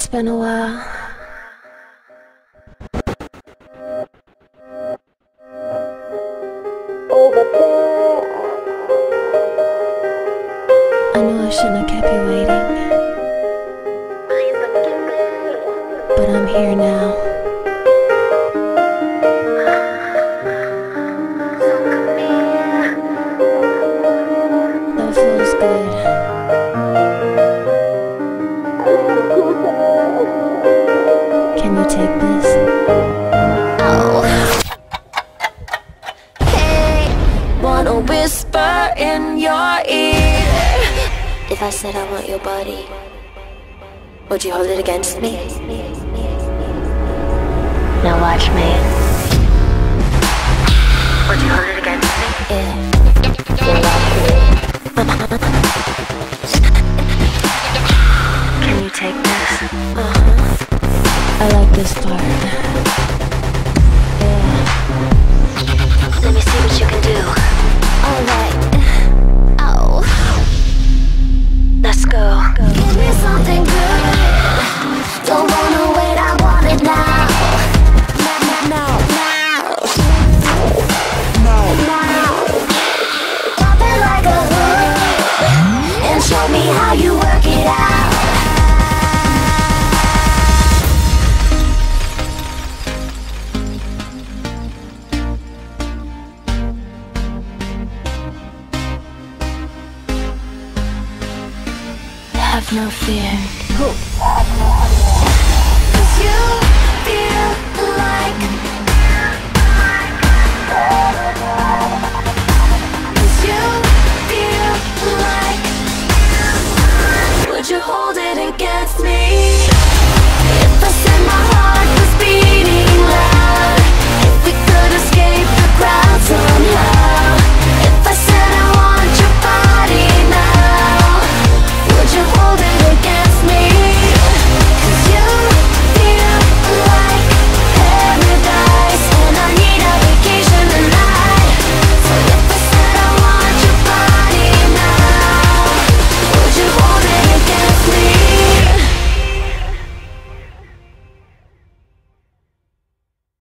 It's been a while. I know I shouldn't have kept you waiting, but I'm here now. That feels good. Can you take this? Oh. Hey, wanna whisper in your ear? If I said I want your body, would you hold it against me? Now watch me. Would you hold it against me? Yeah. Now watch me. Can you take this? I like this part. Yeah. Let me see what you can do. Alright. Oh. Let's go. Give me something good. Don't wanna wait, I want it now. Now. Pop it like a hood and show me how you work it out. Have no fear. 'Cause you